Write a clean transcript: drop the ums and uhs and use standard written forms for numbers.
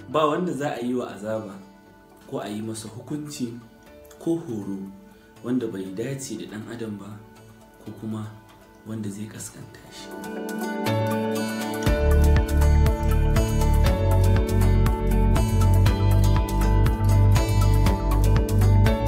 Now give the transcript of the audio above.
ba wanda za a yi wa azaba ko a yi masa hukunci ko horo wanda bai dace da ɗan adam ba ko kuma wanda zai kaskanta shi.